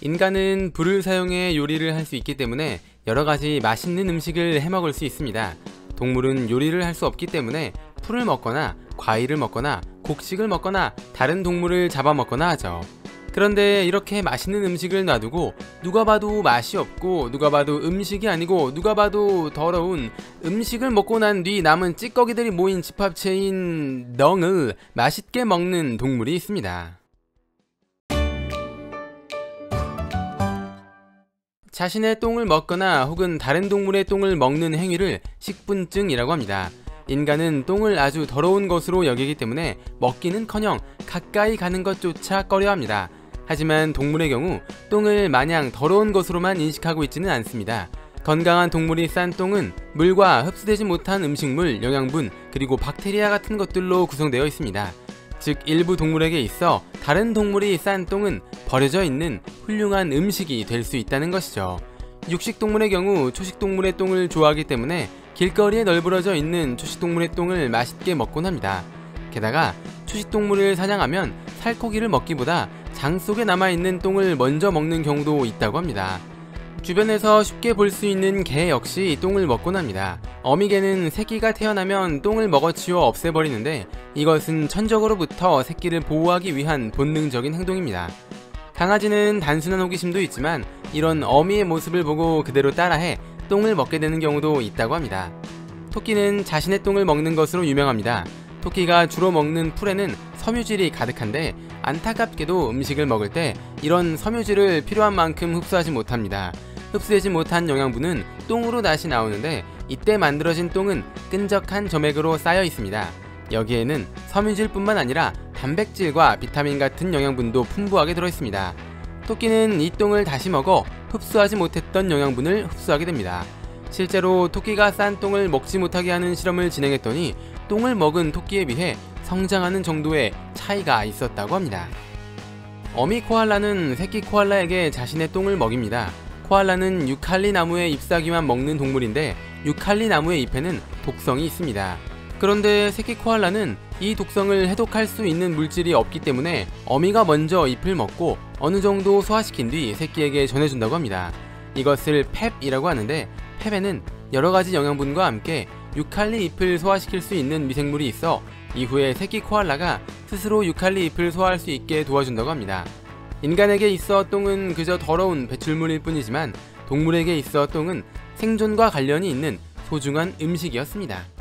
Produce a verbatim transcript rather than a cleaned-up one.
인간은 불을 사용해 요리를 할 수 있기 때문에 여러가지 맛있는 음식을 해먹을 수 있습니다. 동물은 요리를 할 수 없기 때문에 풀을 먹거나 과일을 먹거나 곡식을 먹거나 다른 동물을 잡아먹거나 하죠. 그런데 이렇게 맛있는 음식을 놔두고 누가 봐도 맛이 없고 누가 봐도 음식이 아니고 누가 봐도 더러운 음식을 먹고 난 뒤 남은 찌꺼기들이 모인 집합체인 덩을 맛있게 먹는 동물이 있습니다. 자신의 똥을 먹거나 혹은 다른 동물의 똥을 먹는 행위를 식분증이라고 합니다. 인간은 똥을 아주 더러운 것으로 여기기 때문에 먹기는커녕 가까이 가는 것조차 꺼려합니다. 하지만 동물의 경우 똥을 마냥 더러운 것으로만 인식하고 있지는 않습니다. 건강한 동물이 싼 똥은 물과 흡수되지 못한 음식물, 영양분, 그리고 박테리아 같은 것들로 구성되어 있습니다. 즉 일부 동물에게 있어 다른 동물이 싼 똥은 버려져 있는 훌륭한 음식이 될 수 있다는 것이죠. 육식동물의 경우 초식동물의 똥을 좋아하기 때문에 길거리에 널브러져 있는 초식동물의 똥을 맛있게 먹곤 합니다. 게다가 초식동물을 사냥하면 살코기를 먹기보다 장 속에 남아있는 똥을 먼저 먹는 경우도 있다고 합니다. 주변에서 쉽게 볼 수 있는 개 역시 똥을 먹곤 합니다. 어미개는 새끼가 태어나면 똥을 먹어치워 없애버리는데 이것은 천적으로부터 새끼를 보호하기 위한 본능적인 행동입니다. 강아지는 단순한 호기심도 있지만 이런 어미의 모습을 보고 그대로 따라해 똥을 먹게 되는 경우도 있다고 합니다. 토끼는 자신의 똥을 먹는 것으로 유명합니다. 토끼가 주로 먹는 풀에는 섬유질이 가득한데 안타깝게도 음식을 먹을 때 이런 섬유질을 필요한 만큼 흡수하지 못합니다. 흡수되지 못한 영양분은 똥으로 다시 나오는데 이때 만들어진 똥은 끈적한 점액으로 쌓여 있습니다. 여기에는 섬유질뿐만 아니라 단백질과 비타민 같은 영양분도 풍부하게 들어있습니다. 토끼는 이 똥을 다시 먹어 흡수하지 못했던 영양분을 흡수하게 됩니다. 실제로 토끼가 싼 똥을 먹지 못하게 하는 실험을 진행했더니 똥을 먹은 토끼에 비해 성장하는 정도의 차이가 있었다고 합니다. 어미 코알라는 새끼 코알라에게 자신의 똥을 먹입니다. 코알라는 유칼리 나무의 잎사귀만 먹는 동물인데 유칼리 나무의 잎에는 독성이 있습니다. 그런데 새끼 코알라는 이 독성을 해독할 수 있는 물질이 없기 때문에 어미가 먼저 잎을 먹고 어느 정도 소화시킨 뒤 새끼에게 전해준다고 합니다. 이것을 펩이라고 하는데 펩에는 여러가지 영양분과 함께 유칼리 잎을 소화시킬 수 있는 미생물이 있어 이후에 새끼 코알라가 스스로 유칼리 잎을 소화할 수 있게 도와준다고 합니다. 인간에게 있어 똥은 그저 더러운 배출물일 뿐이지만 동물에게 있어 똥은 생존과 관련이 있는 소중한 음식이었습니다.